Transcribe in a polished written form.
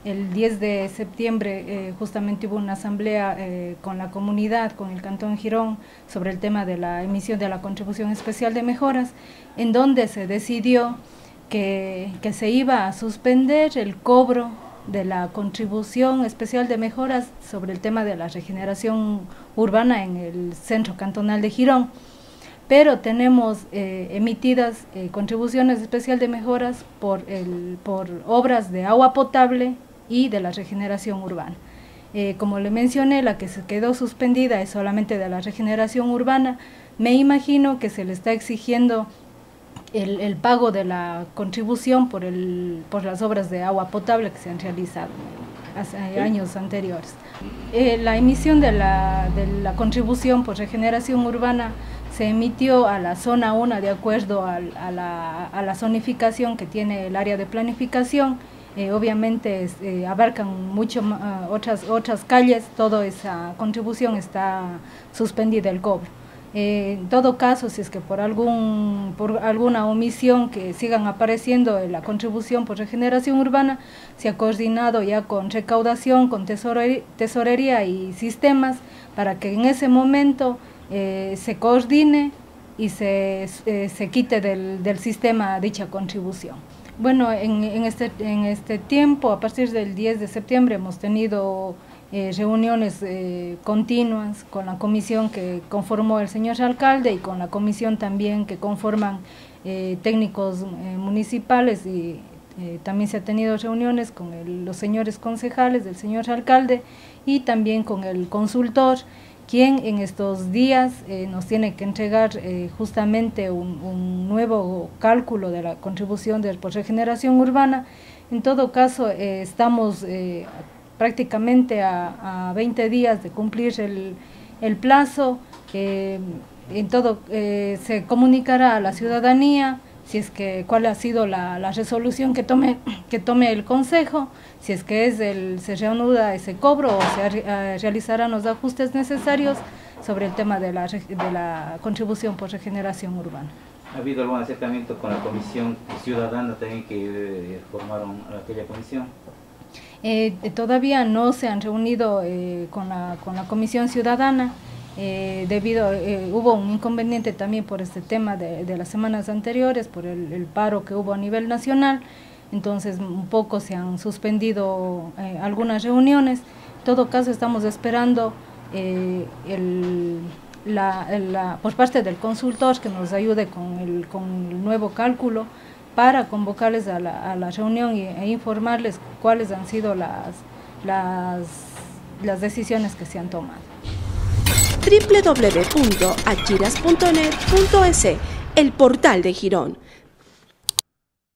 El 10 de septiembre justamente hubo una asamblea con la comunidad, con el Cantón Girón, sobre el tema de la emisión de la contribución especial de mejoras, en donde se decidió que se iba a suspender el cobro de la contribución especial de mejoras sobre el tema de la regeneración urbana en el centro cantonal de Girón. Pero tenemos emitidas contribuciones especial de mejoras por obras de agua potable y de la regeneración urbana. Como le mencioné, la que se quedó suspendida es solamente de la regeneración urbana. Me imagino que se le está exigiendo el pago de la contribución por las obras de agua potable que se han realizado hace años anteriores. La emisión de la contribución por regeneración urbana se emitió a la zona 1 de acuerdo a la zonificación que tiene el área de planificación. Obviamente abarcan mucho otras calles, toda esa contribución está suspendida el cobro. En todo caso, si es que por alguna omisión que sigan apareciendo en la contribución por regeneración urbana, se ha coordinado ya con recaudación, con tesorería y sistemas para que en ese momento se coordine y se quite del sistema dicha contribución. Bueno, en este tiempo, a partir del 10 de septiembre, hemos tenido reuniones continuas con la comisión que conformó el señor alcalde y con la comisión también que conforman técnicos municipales, y también se ha tenido reuniones con los señores concejales del señor alcalde y también con el consultor, quien en estos días nos tiene que entregar justamente un nuevo cálculo de la contribución por regeneración urbana. En todo caso, estamos prácticamente a 20 días de cumplir el plazo. Se comunicará a la ciudadanía si es que cuál ha sido la resolución que tome el Consejo, si es que se reanuda ese cobro o se realizarán los ajustes necesarios sobre el tema de la contribución por regeneración urbana. ¿Ha habido algún acercamiento con la comisión ciudadana también que formaron aquella comisión? Todavía no se han reunido con la comisión ciudadana. Hubo un inconveniente también por este tema de las semanas anteriores, por el paro que hubo a nivel nacional. Entonces un poco se han suspendido algunas reuniones. En todo caso, estamos esperando por parte del consultor que nos ayude con el nuevo cálculo para convocarles a la reunión e informarles cuáles han sido las decisiones que se han tomado. www.achiras.net.es, el portal de Girón.